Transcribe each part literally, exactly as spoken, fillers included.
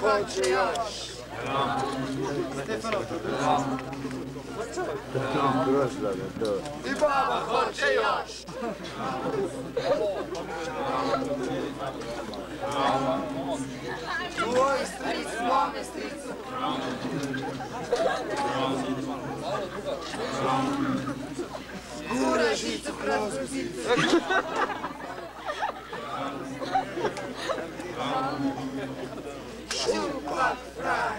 hoće još. I baba hoće još. Tvoj stric, mome stricu. Gura žicu kroz guzicu. Šupak fraj.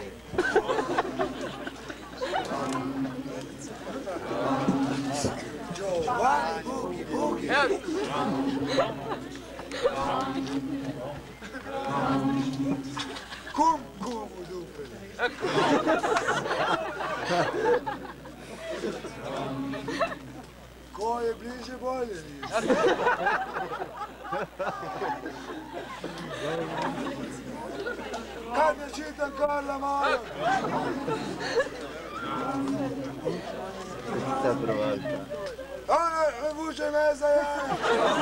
Giovanni bugi bugi. Kum kum u dupeli. Ko je bliže bolje nisi? Kad ne čitam Karla Maja? Ona vuče me za jaja.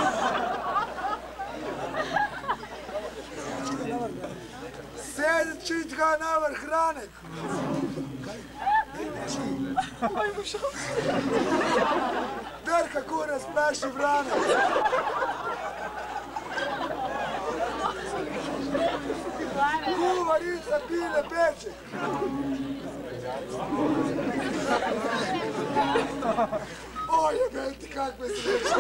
Sjedi čitka na vrh ranek. Derka kurac praši vrana. Kuvarica pile peče. O jebel ti kakve sreće.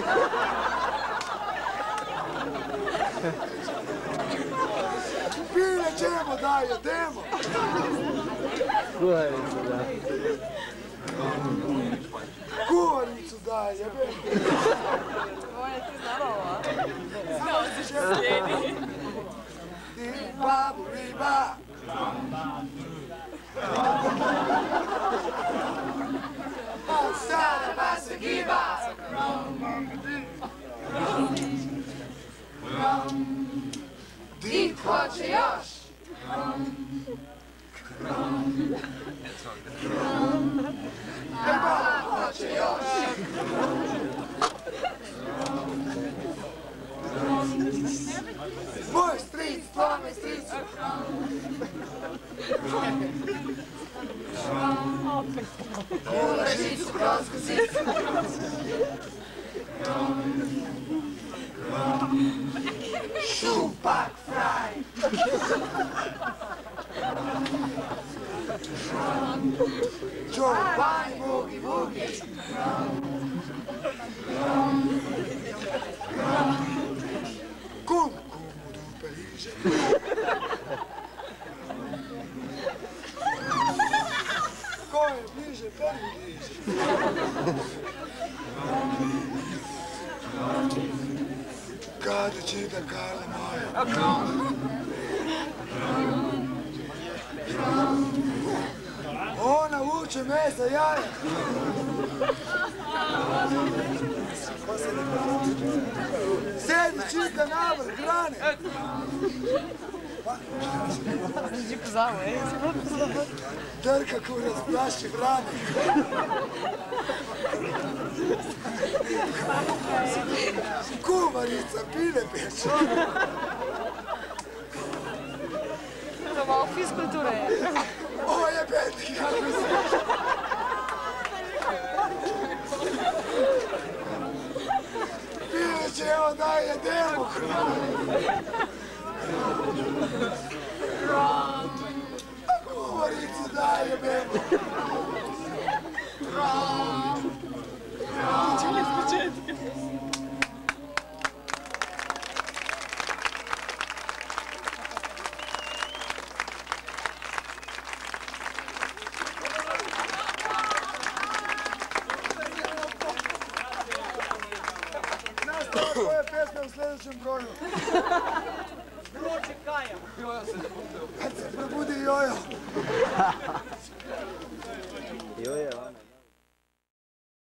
Pile ćemo da jedemo. Kuvaricu da. Kuvaricu da jebel. Ovo je ti znala. Znao si što slijedi. Riba, riba. Sada pa se giba. Dit hoće još. Riba hoće još. Moj stric, tvome stricu. Gula žicu kroz guzicu. Šupak fraj. Giovanni bugi bugi. Kum kum u dupe liže. Ko je bliže, prvi bliže. Kada će da Karla Maja? Ona vuče me za jaja. Sedi čika na vrh grane. Drka kurac praši vrane. Kuvarica pile peče. To malo fiskulture je. Ovo je beti kako se. Pile će evo da jedemo. Kuvaricu da jebemo. Čili s početka. Koje pesme u sljedećem broju? Prođe Kaja. Kad se probudi Jojo. Jojo, ona.